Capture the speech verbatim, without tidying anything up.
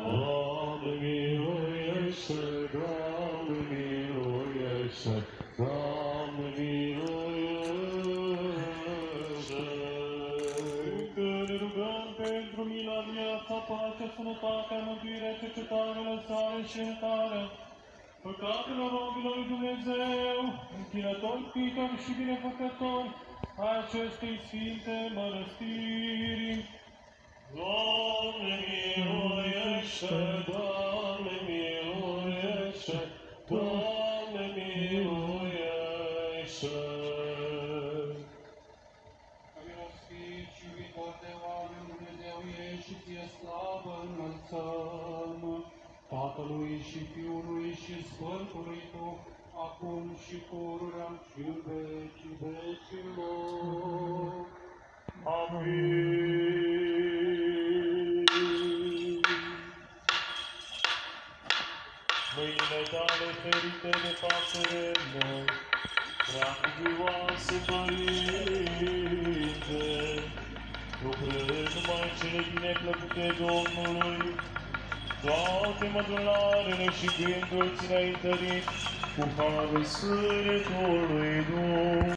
Doamne miluiește, Doamne miluiește, Doamne miluiește. Încă ne rugăm pentru mila, viața, pacea, sănătatea, mântuirea, cercetarea, lăsarea și iertarea păcatelor robilor lui Dumnezeu, închinători, iubitori și binefăcători ai acestei sfinte mănăstiri. Doamne miluiește, Doamne miluiește, Doamne miluiește. Milostiv și iubitor de oameni, Dumnezeu ești și ție slavă înălțăm, Tatălui și Fiului și Sfântului Duh, acum și pururea și în vecii vecilor. Amin. Mâinile tale ferite de pasăre noi, prea cuvioase Părinte, lucrând numai cele bineplăcute Domnului, toate mădularele și gânduri ți le-ai întărit cu harul Sfântului Duh.